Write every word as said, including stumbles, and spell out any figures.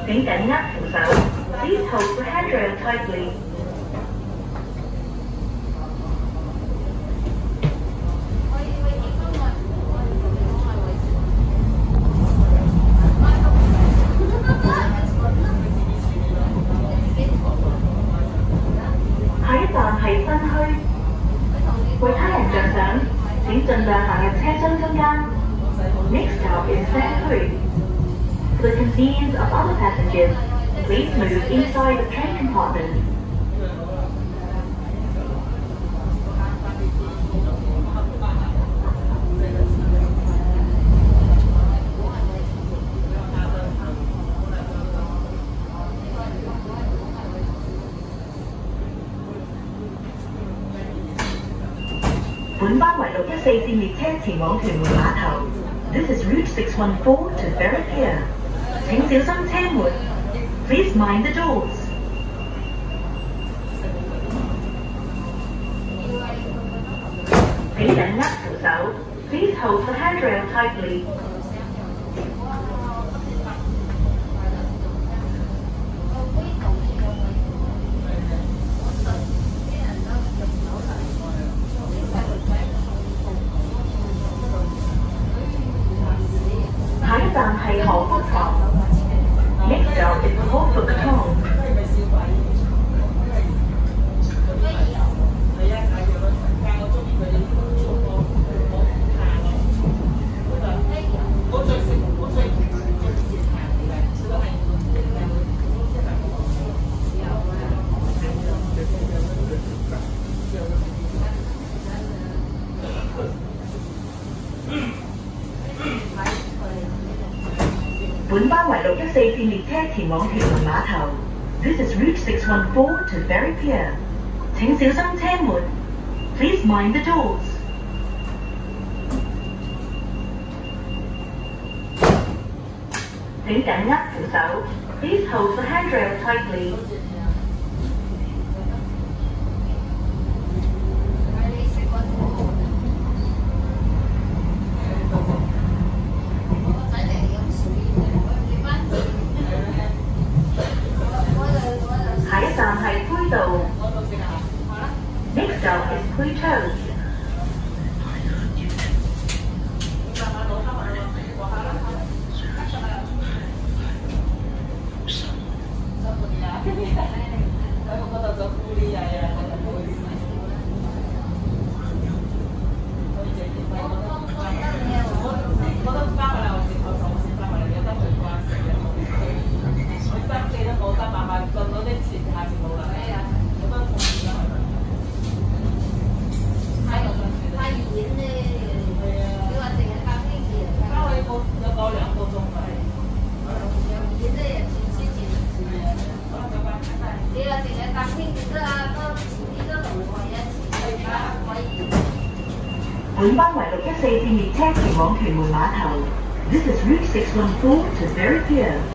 請緊握扶手。Please hold the handrail tightly.下一站係新墟，為他人着想，請盡量行入車廂中間。Next stop is Sanhui. For the convenience of other passengers, please move inside the train compartment. 本班為六一四線列車前往屯門碼頭。This is route six one four to Ferry Pier. 請小心車門。Please mind the doors. 請緊握扶手。Please hold the handrail tightly.下一站係河福堂。Next stop is河福堂。本班為六一四線列車前往屯門碼頭。This is route six one four to Ferry Pier. 請小心車門。Please mind the doors. 請緊握扶手。Please hold the handrail tightly.下一站係杯渡。Next stop is 杯洲。本班為六一四線列車前往屯門碼頭。This is route six one four to Ferry Pier.